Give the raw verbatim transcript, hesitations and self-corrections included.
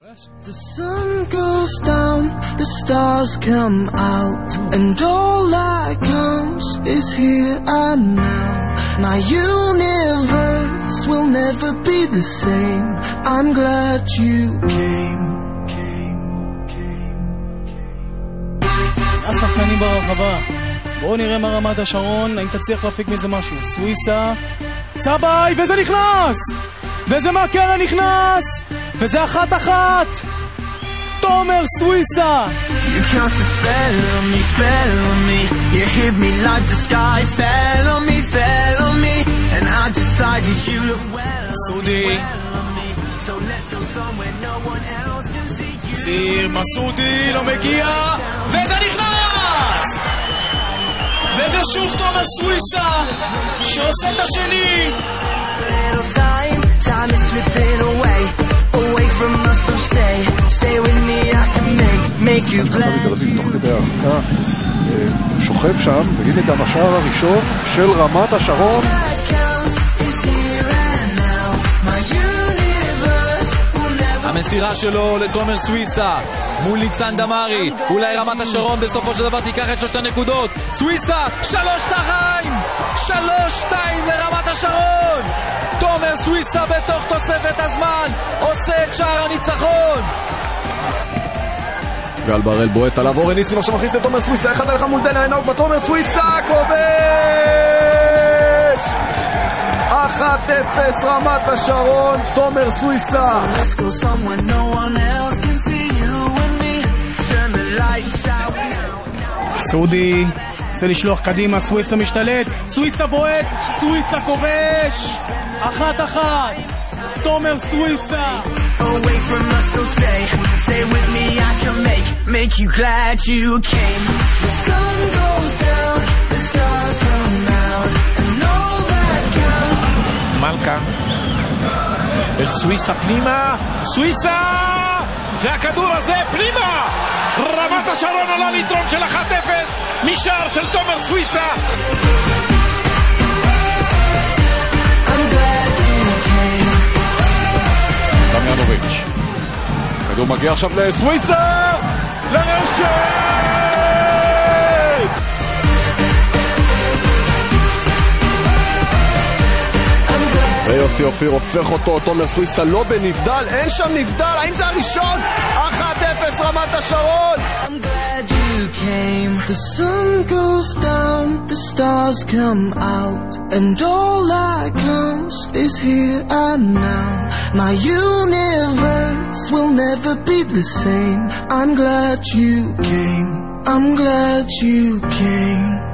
The sun goes down, the stars come out, and all that counts is here and now. My universe will never be the same. I'm glad you came, came, came, came. השחקנים ברחבה. בואו נראה מה רמת השרון, האם תצליח להפיק מזה משהו. סוויסה, צבאי, וזה נכנס! וזה מהקרן נכנס! וזה אחת אחת! תומר סוויסה! You cast a spell on me, spell on me. You hit me like the sky fell on me, fell on me. And I decided you look well on me, well on me. So let's go somewhere no one else can see you. פיר מסודי לא מגיע, וזה נכנס! וזה שוב תומר סוויסה שעושה את השני. Little time, time is slipping away, away from us, so stay, stay with me, I can make, make you glad. תוך כדי ההרחקה שוכב שם, והנה גם השער הראשון של רמת השרון. המסירה שלו לתומר סוויסה מול ניצן דמרי, אולי רמת השרון בסופו של דבר תיקח את שלושת הנקודות. סוויסה, שלוש שתיים, שלוש שתיים לרמת השרון. תומר סוויסה בתוך תוספת הזמן עושה את שער הניצחון. גל בראל בועט עליו, אורן ניסים עכשיו מכניס את תומר סוויסה, אחד עליך מול דנה עינאו, ותומר סוויסה כובש! אחת אפס רמת השרון, תומר סוויסה. סודי רוצה לשלוח קדימה, סוויסה משתלט, סוויסה בועט, סוויסה כובש, אחת אחת, תומר סוויסה. Away from us, so stay, stay with me, I can make, make you glad you came. The sun goes down, the stars come out, and all that counts. מלכה, יש סוויסה פנימה, סוויסה! והכדור הזה פנימה! רמת השרון עולה ליתרון של אחת אפס משער של תומר סוויסה. דמיאנוביץ', כדור מגיע עכשיו לסוויסה, לרשת! ויוסי אופיר הופך אותו, תומר סוויסה לא בנבדל, אין שם נבדל, האם זה הראשון? אחת אפס רמת השרון. I'm glad you came. The sun goes down, the stars come out, and all that counts is here and now. My universe will never be the same. I'm glad you came. I'm glad you came.